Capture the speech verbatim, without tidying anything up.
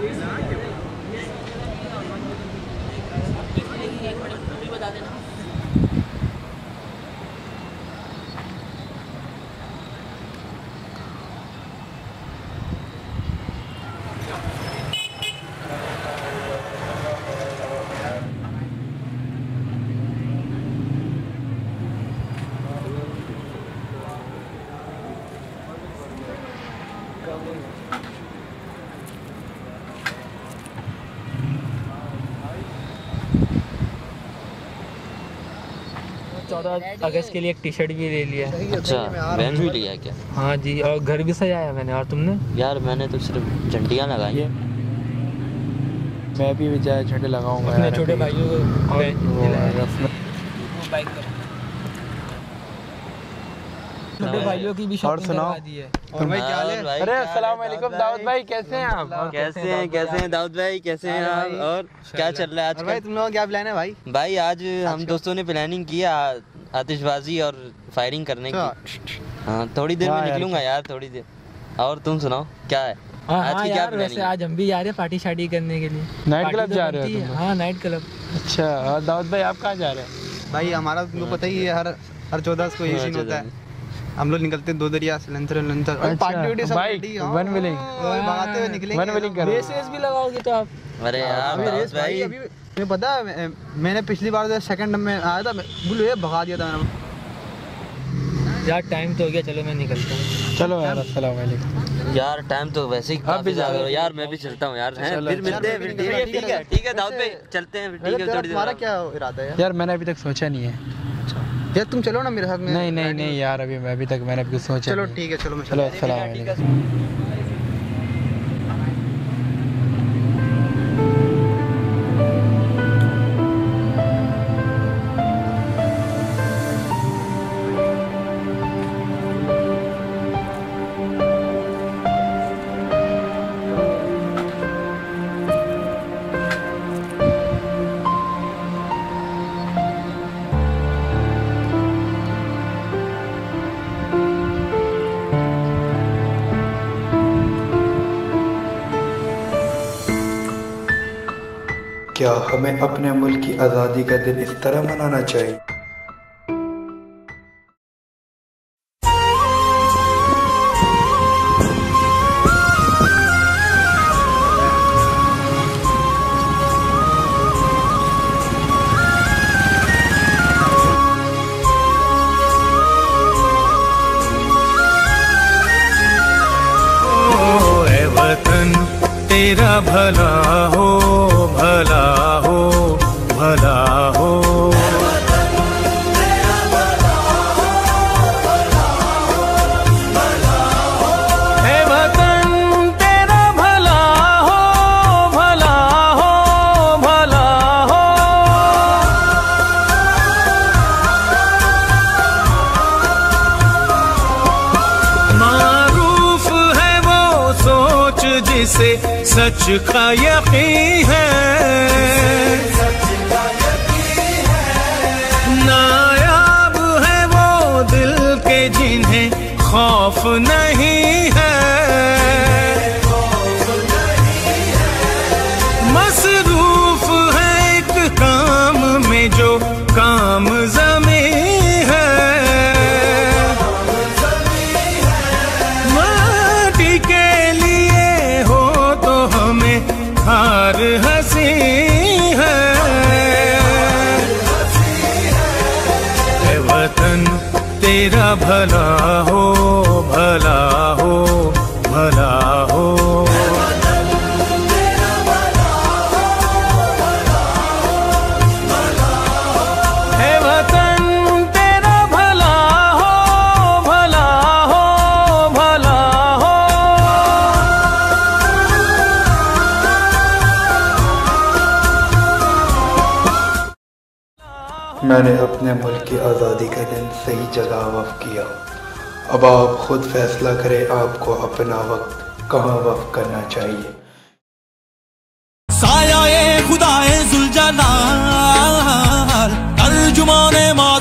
चौदह अगस्त के लिए एक टी शर्ट भी ले लिया। अच्छा, वैन भी लिया क्या? हाँ जी, और घर भी सजाया मैंने। और तुमने? यार मैंने तो सिर्फ झंडियाँ लगाई है। मैं भी जाए झंडे लगाऊंगा अपने छोटे भाइयों को छोटे भाइयों की भी शॉपिंग करवा दी है। और भाई क्या हाल है? अरे अस्सलाम वालेकुम दाऊद भाई, कैसे हैं आप? कैसे हैं कैसे हैं दाऊद भाई, कैसे हैं आप? और क्या चल रहा है आज? भाई तुम लोगों क्या प्लान है भाई? भाई आज हम दोस्तों ने प्लानिंग किया आतिशबाजी और फायरिंग करने की। हाँ, थोड़ी देर में निकलूंगा यार, थोड़ी देर। और तुम सुनाओ क्या है आज की क्या प्लानिंग? वैसे आज हम भी जा रहे हैं पार्टी शार्टी करने के लिए। नाइट क्लब जा रहे हो? हाँ नाइट क्लब। अच्छा, और दाऊद भाई आप कहाँ जा रहे हैं? भाई हमारा तुमको पता ही है, हर हर चौदह को ये सीन होता है। हम लोग निकलते हैं दो दरिया सिलेंडर लंचर और पार्टी वार्टी सब रेडी। वन व्हीलिंग भगाते हुए निकलेंगे। वन व्हीलिंग करो। रेस भी लगाओगे तो आप? अरे यार रेस भाई अभी तुम्हें पता है, मैंने पिछली बार जो सेकंड में आया था बुल भगा दिया था मैंने। यार टाइम तो हो गया, चलो मैं निकलता हूँ। चलो यार, अस्सलाम वालेकुम। यार टाइम तो वैसे ही काफी ज्यादा हो यार, मैं भी चलता हूँ यार। फिर मिलते हैं। ठीक है ठीक है ठीक है दाऊद भाई, चलते हैं। ठीक है, थोड़ी देर। तुम्हारा क्या इरादा है? यार मैंने अभी तक सोचा नहीं है यार, तुम चलो ना मेरे साथ में। नहीं नहीं नहीं यार, अभी मैं अभी तक मैंने अभी कुछ सोचा। चलो ठीक है, चलो मैं चलो अस्सलाम वालेकुम। क्या हमें अपने मुल्क की आज़ादी का दिन इस तरह मनाना चाहिए? ओ ए वतन तेरा भला हो, भला हो, भला हो। हे वतन तेरा भला हो, भला हो, भला हो। मारूफ है वो सोच जिसे सच का यकीन है, नायाब है वो दिल के जिन्हें खौफ नहीं है, मसरूफ है एक काम में जो काम ज़मीं है, माटी के लिए हो तो हमें हार हंसी है। वतन तेरा भला हो, भला हो, भला हो। हे वतन तेरा भला हो, भला हो, भला हो। मैंने अपने मुल्क की आज़ादी का दिन सही जगह वक़्फ़ किया। अब आप खुद फैसला करें आपको अपना वक्त कहाँ वक़्फ़ करना चाहिए। साया ए खुदाए जुल्जलाल तर्जुमाने